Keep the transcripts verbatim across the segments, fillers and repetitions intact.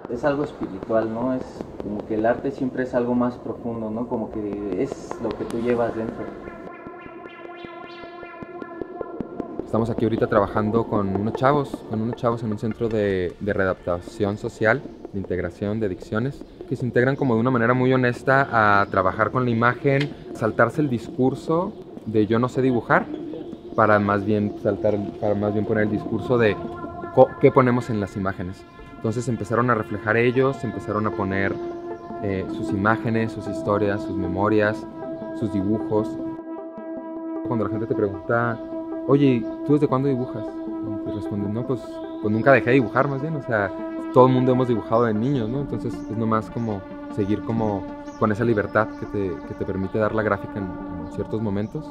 Es algo espiritual, ¿no? Es como que el arte siempre es algo más profundo, ¿no? Como que es lo que tú llevas dentro. Estamos aquí ahorita trabajando con unos chavos, con unos chavos en un centro de, de readaptación social, de integración de adicciones, que se integran como de una manera muy honesta a trabajar con la imagen, saltarse el discurso de yo no sé dibujar, para más bien saltar, para más bien poner el discurso de qué ponemos en las imágenes. Entonces empezaron a reflejar ellos, empezaron a poner eh, sus imágenes, sus historias, sus memorias, sus dibujos. Cuando la gente te pregunta, oye, ¿tú desde cuándo dibujas? Y te responden, no, pues, pues nunca dejé de dibujar más bien, o sea, todo el mundo hemos dibujado de niños, ¿no? Entonces es nomás como seguir como con esa libertad que te, que te permite dar la gráfica en, en ciertos momentos.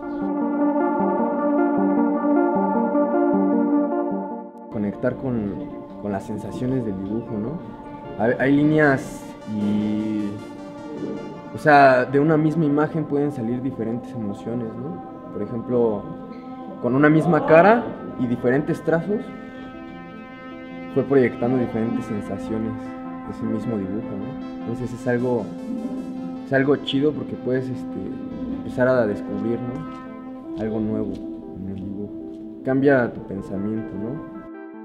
Conectar con, con las sensaciones del dibujo, ¿no? Hay, hay líneas y... O sea, de una misma imagen pueden salir diferentes emociones, ¿no? Por ejemplo, con una misma cara y diferentes trazos, fue proyectando diferentes sensaciones ese mismo dibujo, ¿no? Entonces es algo, es algo chido porque puedes este, empezar a descubrir, ¿no? Algo nuevo en el dibujo. Cambia tu pensamiento, ¿no?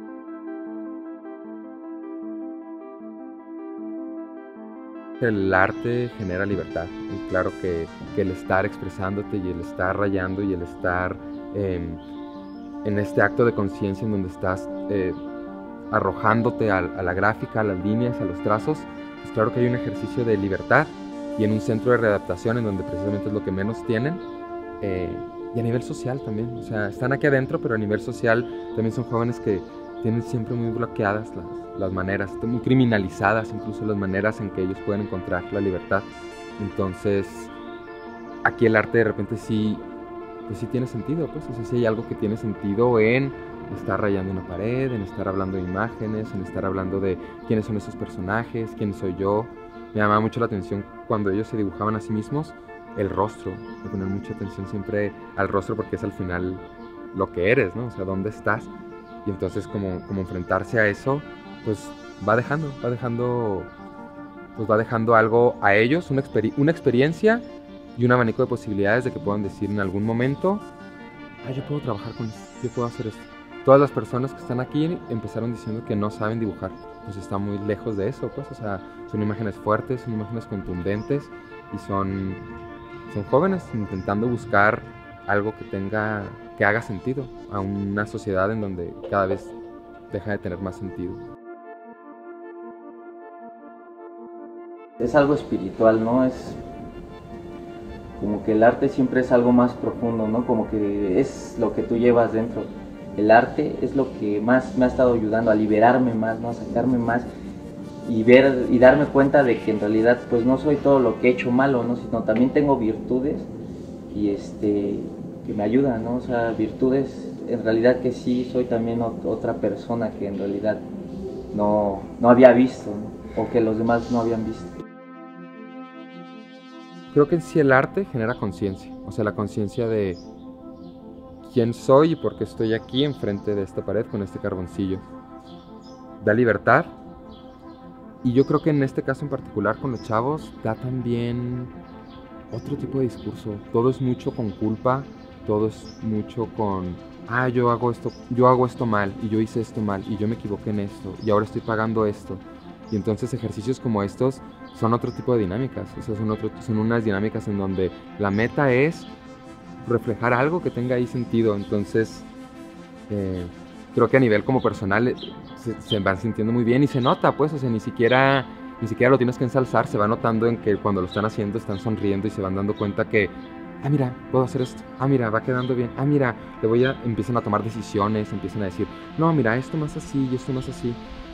El arte genera libertad y claro que, que el estar expresándote y el estar rayando y el estar eh, en este acto de conciencia en donde estás eh, arrojándote a, a la gráfica, a las líneas, a los trazos, pues claro que hay un ejercicio de libertad y en un centro de readaptación en donde precisamente es lo que menos tienen eh, y a nivel social también, o sea, están aquí adentro pero a nivel social también son jóvenes que tienen siempre muy bloqueadas las, las maneras, muy criminalizadas incluso las maneras en que ellos pueden encontrar la libertad. Entonces, aquí el arte de repente sí, pues sí tiene sentido, pues, o sea, sí hay algo que tiene sentido en estar rayando una pared, en estar hablando de imágenes, en estar hablando de quiénes son esos personajes, quién soy yo. Me llamaba mucho la atención cuando ellos se dibujaban a sí mismos, el rostro, de poner mucha atención siempre al rostro porque es al final lo que eres, ¿no? O sea, dónde estás. Y entonces como, como enfrentarse a eso, pues va dejando, va dejando, pues va dejando algo a ellos, una, exper una experiencia y un abanico de posibilidades de que puedan decir en algún momento, ah, yo puedo trabajar con esto, yo puedo hacer esto. Todas las personas que están aquí empezaron diciendo que no saben dibujar, pues está muy lejos de eso, pues, o sea, son imágenes fuertes, son imágenes contundentes y son, son jóvenes intentando buscar algo que tenga, que haga sentido a una sociedad en donde cada vez deja de tener más sentido. Es algo espiritual, ¿no? Es como que el arte siempre es algo más profundo, ¿no? Como que es lo que tú llevas dentro. El arte es lo que más me ha estado ayudando a liberarme más, ¿no? A sacarme más y ver y darme cuenta de que en realidad pues no soy todo lo que he hecho malo, ¿no? Sino también tengo virtudes y este que me ayudan, ¿no? O sea, virtudes en realidad que sí soy también otra persona que en realidad no, no había visto, ¿no? O que los demás no habían visto. Creo que en sí el arte genera conciencia, o sea, la conciencia de quién soy y por qué estoy aquí enfrente de esta pared con este carboncillo. Da libertad y yo creo que en este caso en particular con los chavos da también otro tipo de discurso. Todo es mucho con culpa, todo es mucho con, ah, yo hago esto, yo hago esto mal y yo hice esto mal y yo me equivoqué en esto y ahora estoy pagando esto. Y entonces ejercicios como estos son otro tipo de dinámicas, o sea, son, otro, son unas dinámicas en donde la meta es reflejar algo que tenga ahí sentido. Entonces, eh, creo que a nivel como personal eh, se, se van sintiendo muy bien y se nota, pues, o sea, ni siquiera, ni siquiera lo tienes que ensalzar, se va notando en que cuando lo están haciendo están sonriendo y se van dando cuenta que, ah, mira, puedo hacer esto, ah, mira, va quedando bien, ah, mira, le voy a, empiezan a tomar decisiones, empiezan a decir, no, mira, esto más así y esto más así.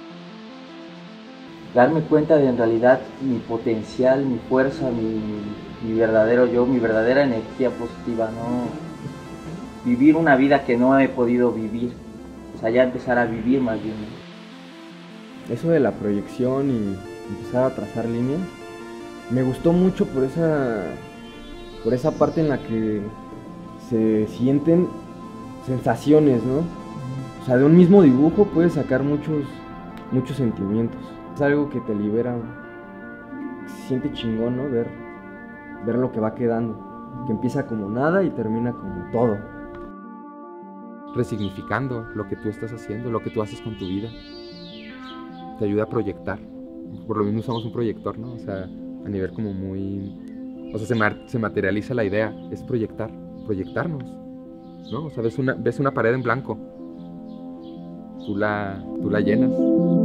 Darme cuenta de en realidad mi potencial, mi fuerza, mi, mi verdadero yo, mi verdadera energía positiva, ¿no? Vivir una vida que no he podido vivir, o sea, ya empezar a vivir más bien. Eso de la proyección y empezar a trazar líneas, me gustó mucho por esa, por esa parte en la que se sienten sensaciones, ¿no? O sea, de un mismo dibujo puedes sacar muchos, muchos sentimientos. Es algo que te libera, se siente chingón, ¿no? Ver, ver lo que va quedando, que empieza como nada y termina como todo. Resignificando lo que tú estás haciendo, lo que tú haces con tu vida. Te ayuda a proyectar. Por lo mismo usamos un proyector, ¿no? O sea, a nivel como muy... O sea, se, mar- se materializa la idea, es proyectar, proyectarnos, ¿no? O sea, ves una, ves una pared en blanco, tú la, tú la llenas.